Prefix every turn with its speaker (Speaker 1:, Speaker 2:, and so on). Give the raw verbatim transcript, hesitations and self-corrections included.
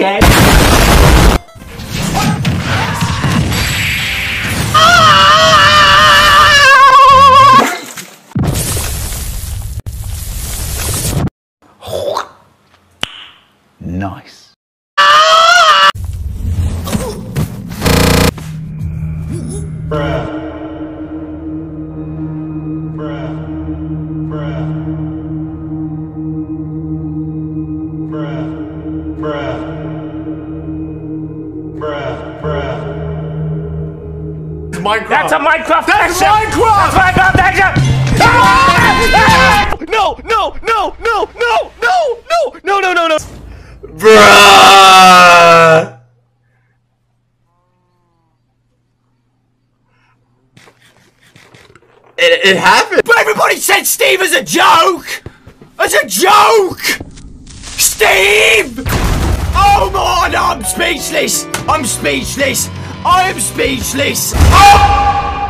Speaker 1: again. Nice. Bruh. Bruh. Bruh. Bruh. Bruh. Bruh. Bruh.
Speaker 2: Minecraft.
Speaker 1: That's a Minecraft.
Speaker 2: That's
Speaker 1: action.
Speaker 2: Minecraft.
Speaker 1: That's Minecraft action.
Speaker 2: No, no, no, no, no, no, no, no, no, no, no.
Speaker 3: Bruh. It, it happened.
Speaker 2: But everybody said Steve as a joke! As a joke! Steve! Oh my, no, I'm speechless! I'm speechless! I am speechless! Oh!